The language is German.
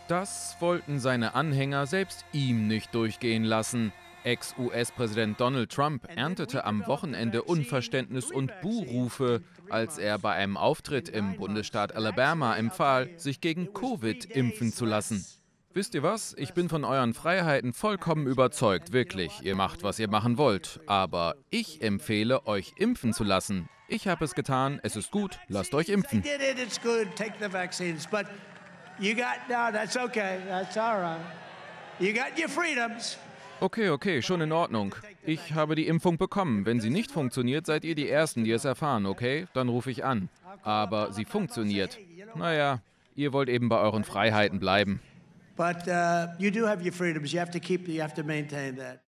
Das wollten seine Anhänger selbst ihm nicht durchgehen lassen. Ex-US-Präsident Donald Trump erntete am Wochenende Unverständnis und Buhrufe, als er bei einem Auftritt im Bundesstaat Alabama empfahl, sich gegen Covid impfen zu lassen. Wisst ihr was? Ich bin von euren Freiheiten vollkommen überzeugt, wirklich. Ihr macht, was ihr machen wollt. Aber ich empfehle, euch impfen zu lassen. Ich habe es getan, es ist gut, lasst euch impfen. No, that's okay. That's all right. You got your freedoms. Okay, schon in Ordnung. Ich habe die Impfung bekommen. Wenn sie nicht funktioniert, seid ihr die Ersten, die es erfahren, okay? Dann rufe ich an. Aber sie funktioniert. Naja, ihr wollt eben bei euren Freiheiten bleiben. But you do have your freedoms. You have to maintain that.